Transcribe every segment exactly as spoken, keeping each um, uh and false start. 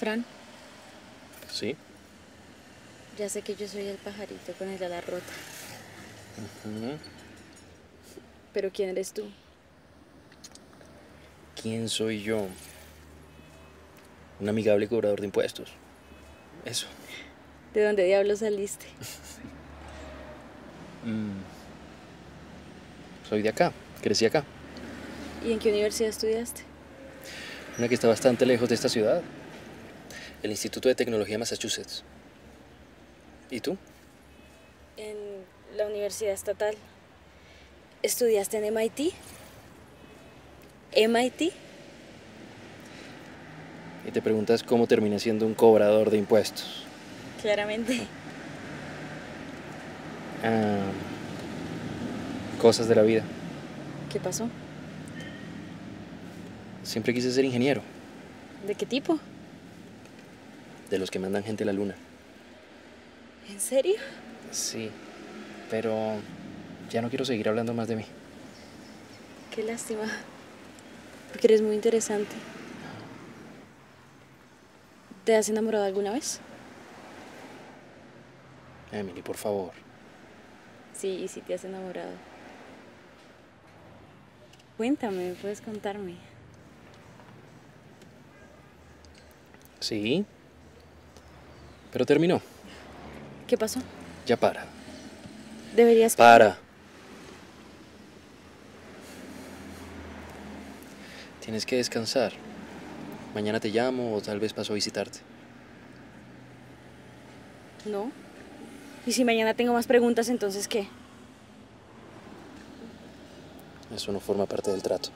Fran, Sí. ya sé que yo soy el pajarito con el ala rota, Ujú. pero ¿quién eres tú? ¿Quién soy yo? Un amigable cobrador de impuestos. Eso. ¿De dónde diablos saliste? Mm, Soy de acá. Crecí acá. ¿Y en qué universidad estudiaste? Una que está bastante lejos de esta ciudad. El Instituto de Tecnología de Massachusetts. ¿Y tú? En la Universidad Estatal. ¿Estudiaste en M I T? ¿M I T? Y te preguntas cómo terminé siendo un cobrador de impuestos. Claramente. Ah, cosas de la vida. ¿Qué pasó? Siempre quise ser ingeniero. ¿De qué tipo? De los que mandan gente a la luna. ¿En serio? Sí. Pero ya no quiero seguir hablando más de mí. Qué lástima. Porque eres muy interesante. ¿Te has enamorado alguna vez? Emily, por favor. Sí, y sí te has enamorado. Cuéntame, puedes contarme. Sí. Pero terminó. ¿Qué pasó? Ya para. Deberías... Para. Tienes que descansar. Mañana te llamo o tal vez paso a visitarte. No. ¿Y si mañana tengo más preguntas, entonces qué? Eso no forma parte del trato.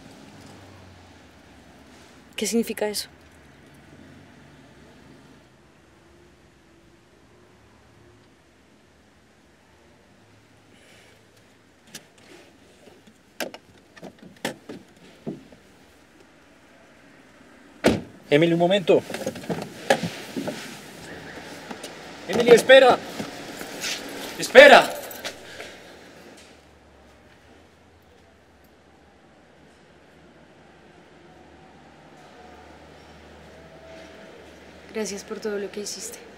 ¿Qué significa eso? Emily, un momento. Emily, espera. Espera. Gracias por todo lo que hiciste.